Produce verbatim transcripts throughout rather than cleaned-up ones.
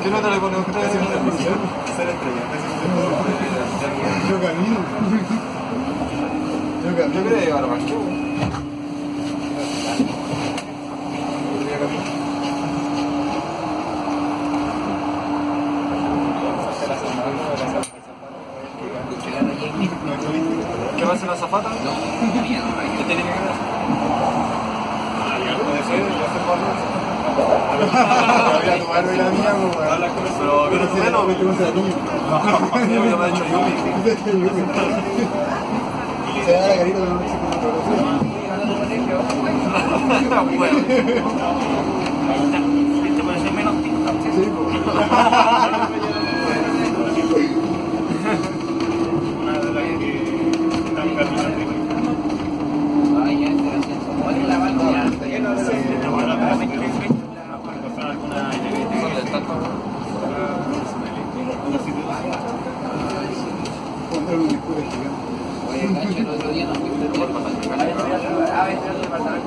¿Por qué no te le pones usted? Ser estrella. Yo camino. Yo camino. Yo creo que llevar más que ¿qué va a hacer la zafata? No. ¿Qué tiene que hacer? Puede ser, ya se voy a tomar la mía, pero pero si no, me tengo que hacer niño. Yo me he hecho Yumi. Se da la carita de la noche como una bueno. Este puede ser menos TikTok. Sí, pues. Una de las que están caminando. Ay, ya, gracias. ¿Cuál es la banda? Ya, no sé. Oye, cacho, el otro día no fuiste de forma para a ver, el departamento.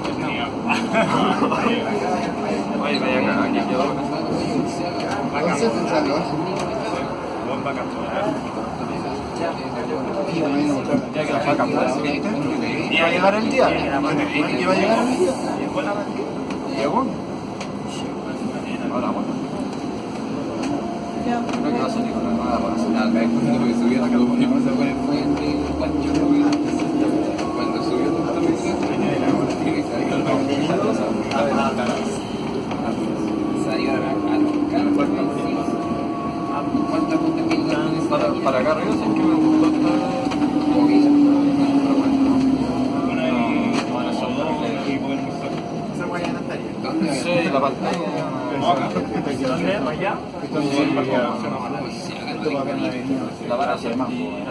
Oye, vaya acá, aquí yo. Entonces, pensarlo. Buen vacaciones. Ya que las vacas pueden. ¿Y va a llegar el día? ¿Y va a llegar el día? ¿Llegó? Ahora, bueno. Creo que va a salir con la nueva para hacer nada. Cuando me subí a la calumonía, no se puede fue el Pancho Rubio. Cuando subió toda la mesa, tiene que salir con la salió a la ¿cuántas puntas que para para acá arriba? Es que me gustó esta sí, la pantalla. ¿Dónde? ¿Allá? La van a hacer más.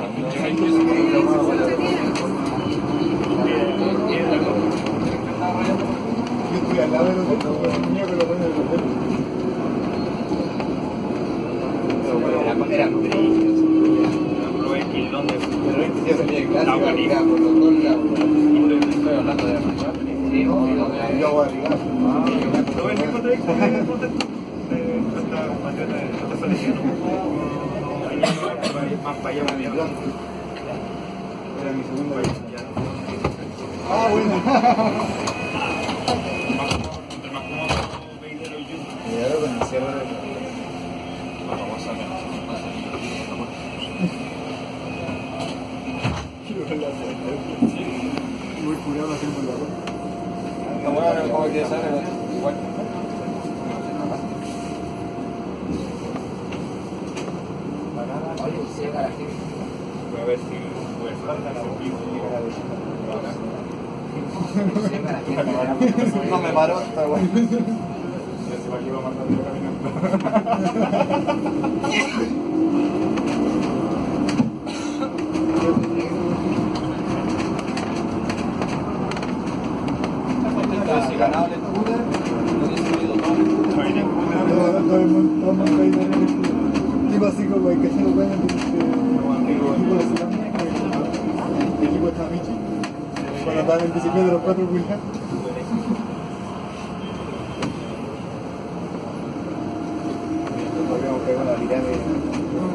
Yo estoy al lado de los niños que lo ponen en el hotel. Eran brillos. ¿Dónde? Pero este ya salía en clase, iba por los dos lados. Estoy hablando de Armachar. Sí, yo voy a ligar. ¿Lo ven en contexto? Esta mañana de esta selección. Más para allá, más bien. Era mi segunda vez. Ah, bueno. Entre más cómodo, veinte y uno. Y ahora con el cierre de... Vamos a ver. Muy curado haciendo la ropa. Está bueno, como que sale igual. Voy a ver si puede faltar algo vivo. No me paro, está bueno. Ya se va a llevar más rápido caminando. Si ganaba el scooter, lo hubiese subido todo. Ahí en el scooter. Todo el mundo, todo el mundo ahí en el scooter. Tipo así como el que se lo pueden el equipo de cerámica, el equipo de Tamichi, cuando estaban en bicicleta de los cuatro pulgadas. Habíamos pegado la tirada de...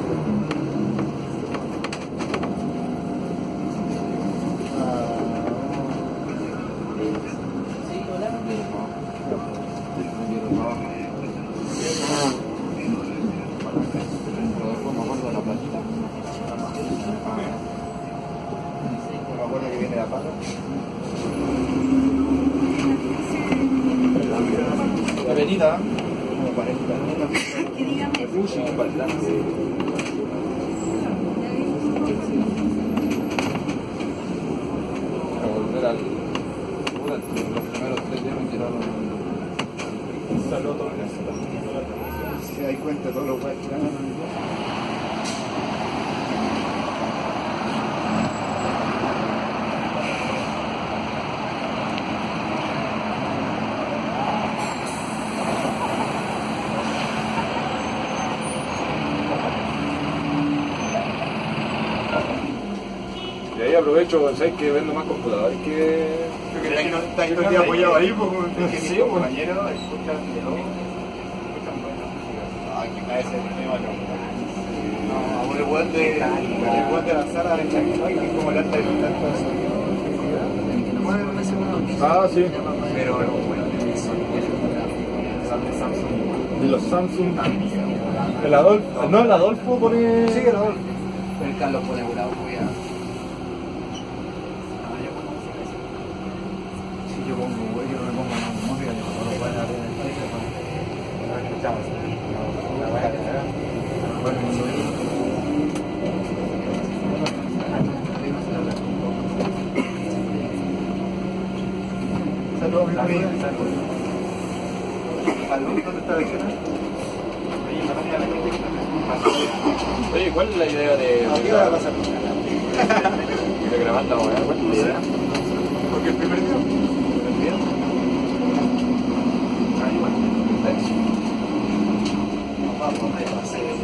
La avenida, como parece, que dígame. Fuji, balance. Para volver al... Los primeros tres días me tiraron... Un saludo a todos los Si se da cuenta de todos los guayos que ganan. Y ahí aprovecho, ¿sabes? Que vendo más computadores que... Está todo el día apoyado ahí, pues. Sí, Mis compañeros escuchan de todo. Escuchan buena música. Ay, que cae ese tema, no. No, el buen de, el buen de la sala de Chacoy, que es como el alta de tanto de sonido. Ah, sí. Pero bueno, de Samsung. De los Samsung. El Adolfo. No, el Adolfo pone. Sí, el Adolfo. El Carlos pone una voy a. Si yo pongo, güey, yo no me pongo música, yo no lo voy a dar en el país. No escuchamos. La voy a cagar. Saludos, mi amiga. Saludos, ¿dónde está la escena? Oye, ¿cuál es la idea de, Aquí va a pasar. de grabar la weá? ¿Cuál es la idea? Porque el primer día. ¿El día? Ahí va. Vamos a ver, va a ser el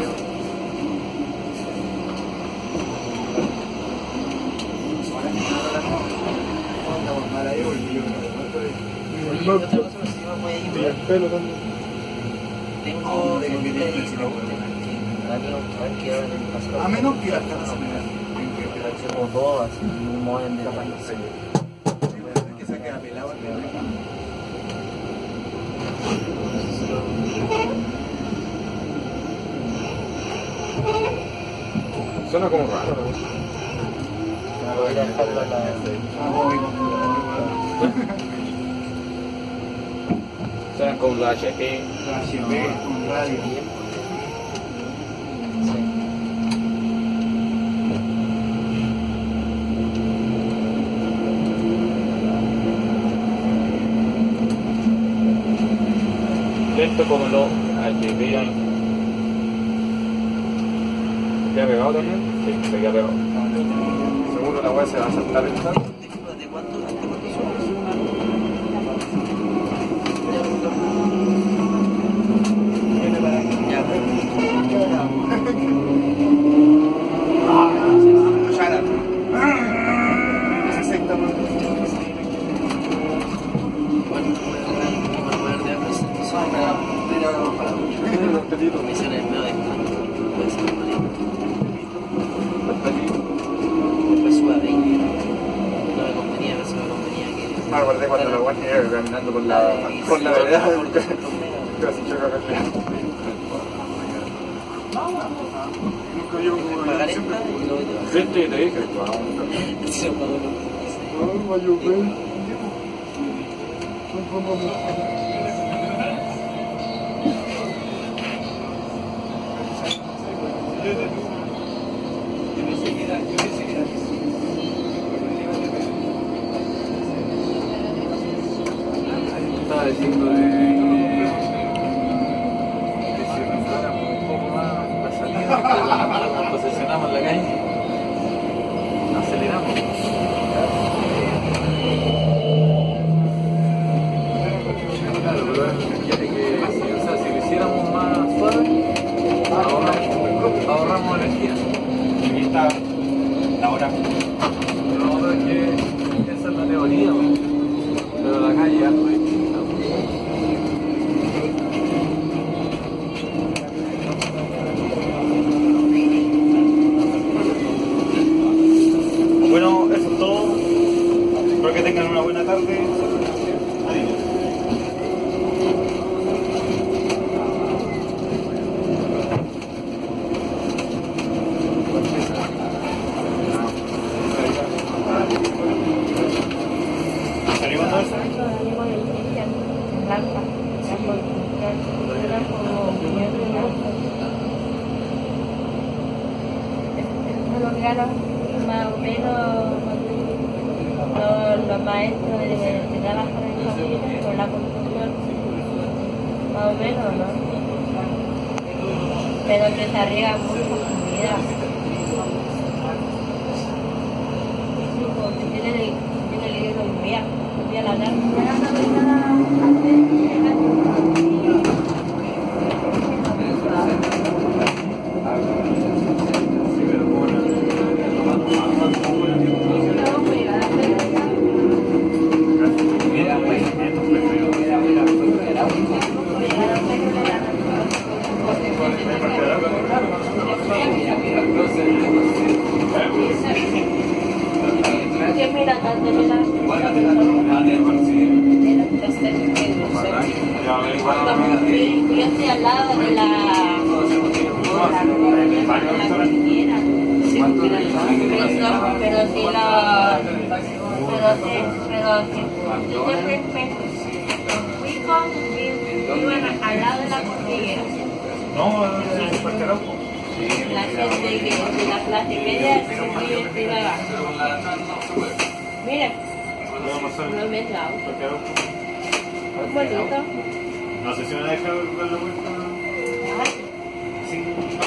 Oye, otra cosa, si me puede ayudar. el pelo también. Tengo un pedido que ahora en el paso. A menos que la casa se me da. O dos, así, un modem de tamaño. Que se queda pelado el dedo. Suena como raro. Voy a dejarlo a la... Suena como la H P. La H P con radio. Lento como los H P. ¿Se ha pegado también? Sí, se queda pegado. Seguro la weá se va a saltar el tanto. ¿De cuánto? ¿De cuánto son? Ya, Me acordé cuando la guardia iba caminando por la, por la vereda, casi choca con la... Nunca llevo como pagar la siempre. esta y luego te vas. Sí, te dije, vamos. Se pagó lo que No, Mayupe. Son como Estaba diciendo de que si mejoráramos un poco más la salida, que nos posicionamos en la calle, aceleramos. Claro, pero quiere que, o sea, si lo hiciéramos más suave, ahorramos, ahorramos energía. Aquí está la hora. Pero lo otro es que esa es la teoría, pero la calle ya no es. Bueno, eso es todo. Espero que tengan una buena tarde. Adiós. ¿Salimos todos? Los regalos más o menos los, los maestros de, de trabajo en familia con la construcción, más o menos, ¿no? Pero que se arriesga mucho comida. Sí, porque tiene el, tiene el libro un día, un día a la tarde. Gracias. ya a ver, igual. Yo estoy al lado de la... Pero si la... Pero si... Pero si... Yo siempre me fui con... Iban al lado de la cordillera. No, es Parque Arauco. La gente que de la clase media se vive abajo. Mira, no me trago. Parque Arauco. Muy bonito. No sé si me deja dar la vuelta. Sí,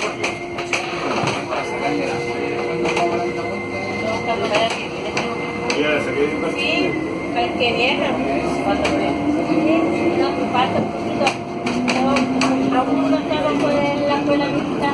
ya saqué de Sí, pero que viene. Cuando me... No, falta un poquito. Aún no estaba por la escuela militar.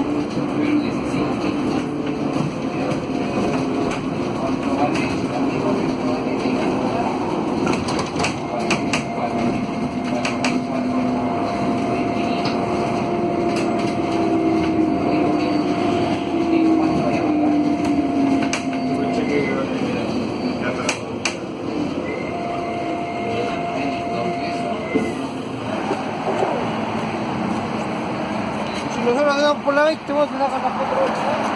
Si nosotros andamos por la veinte, vamos a sacar la foto.